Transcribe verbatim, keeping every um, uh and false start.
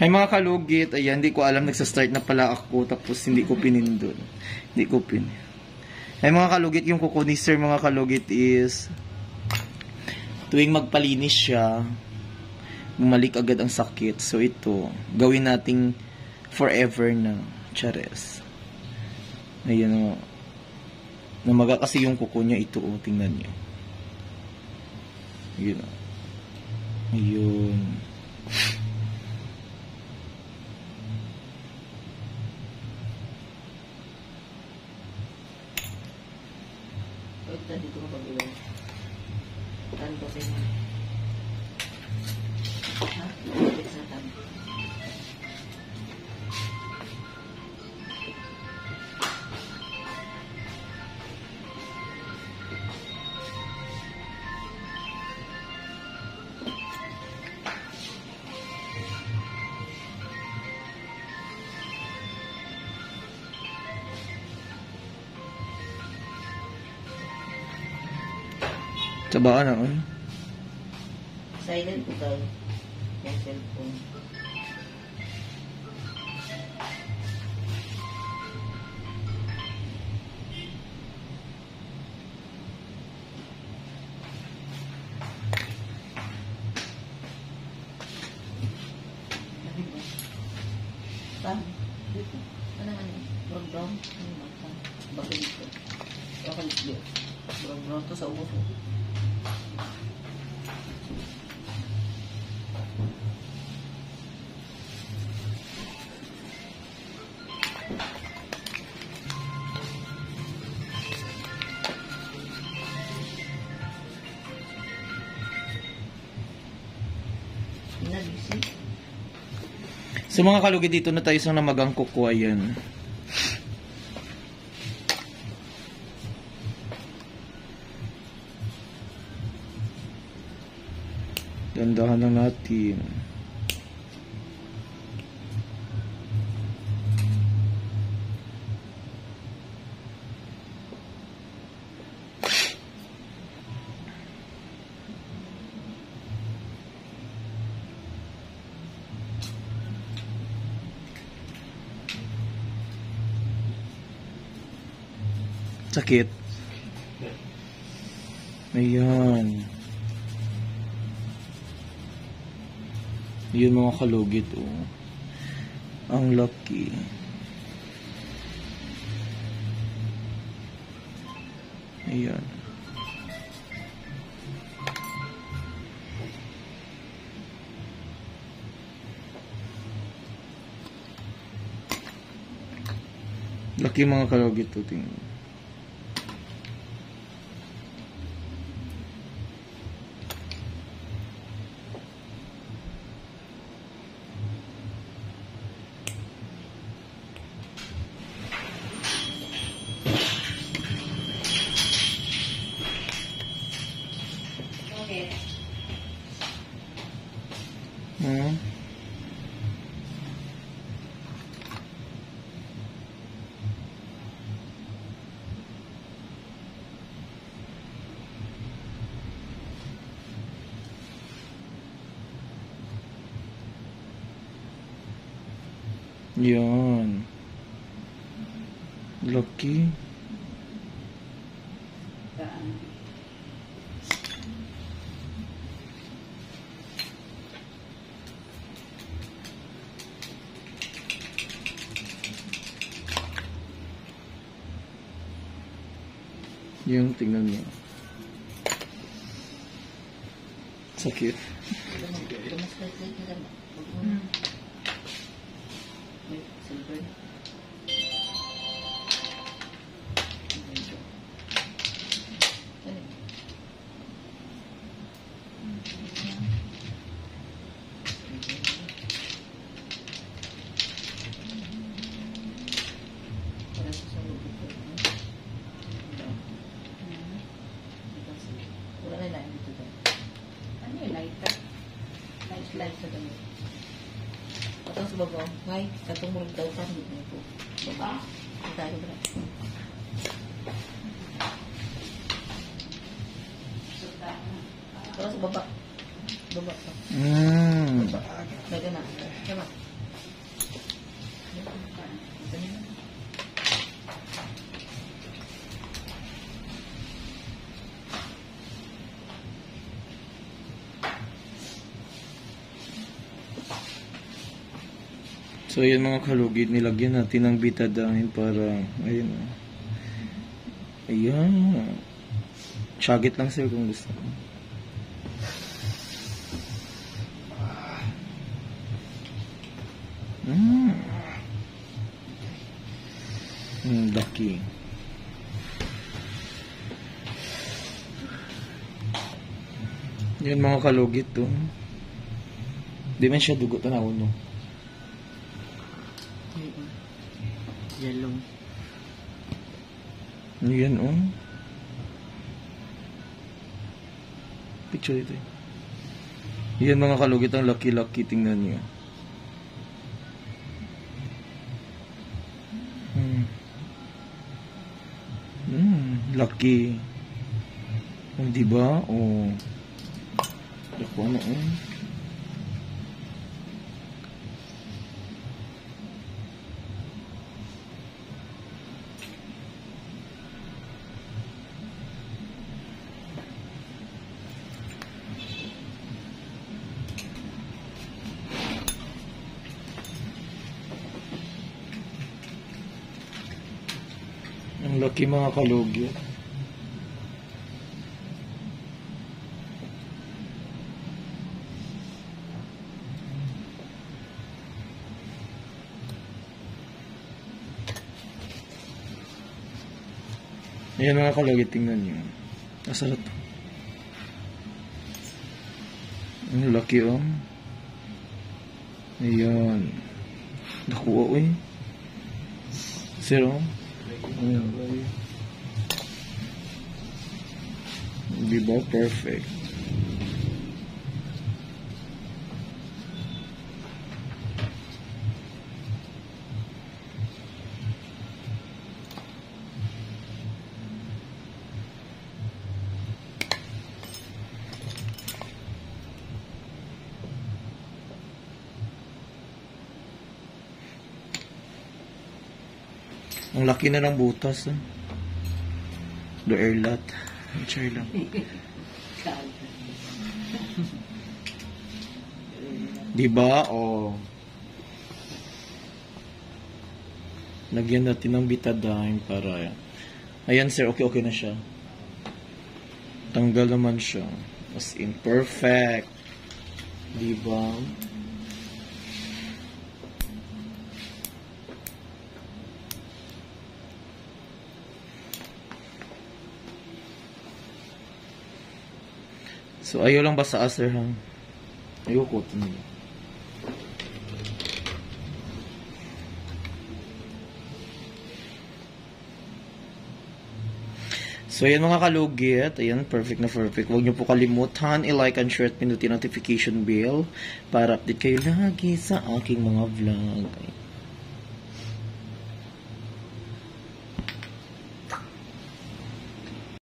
Hay mga kalugit, ayan, hindi ko alam, nagsa-start na pala ako, tapos hindi ko pinindon. Hindi ko pin. Hay mga kalugit, yung kuko ni sir mga kalugit is, tuwing magpalinis siya, bumalik agad ang sakit. So ito, gawin nating forever na chares. Ayan o. Namaga kasi yung kuko niya ito o, tingnan niyo. Ayun o. Ayun. Dito ko pag-iwan. Tan ko sa inyo. Ha? Balik sa tan. Sabaan na, eh. Silent ko tayo. Yung cellphone. Pa? Dito? Ano naman yun? Brown-brown? Ano ba? Bakit dito? Bakit dito? Brown-brown to sa ubo ko. So mga kalugit, dito na tayo sa namagang kuko, ayan. Dandahan lang natin. Sakit. Ayan. Yun mga kalugit, oh. Ang lucky. Ayan. Lucky mga kalugit, oh. Tingnan. Hmm. Yan. Lucky. Yung tingnan mo. Sakit. Live sa dami. Atau sa babaw. Ngay, katong mong daw pa. Hindi na po. Babaw. Ang tayo ba? Atau sa baba. Baba pa. Hmm. Baba. Lagyan na. Sama. So, ayan mga kalugit, nilagyan natin ng betadine para, ayun o. Ayan. Tsagit lang sir kung gusto. Hmm. Hmm, lucky. Yan mga kalugit to. Di man siya dugo tanawon no. Yellow. Yan oh. Picture ito eh. Yan mga kalugit ang lucky-lucky, tingnan niyo. Hmm. Hmm, lucky. Oh, di ba? Oh. Ako ano oh. Ang laki mga kalugit. Ayan mga kalugit, tingnan nyo. Nasarap to. Ang laki oh. Ayan. Nakuha eh. Zero. Ayan. Diba? Perfect. Ang laki na ng butas. Eh. The airlot. Try lang. Diba? O. Lagyan natin ng betadine para... Ayan sir, okay-okay na siya. Tanggal naman siya. As in, perfect. Diba? So, ayaw lang basta sir ha. Ayaw ko ito nila. So, ayan mga kalugit. Ayan, perfect na perfect. Huwag niyo po kalimutan i-like and share at pinutin notification bell para update kayo lagi sa aking mga vlog.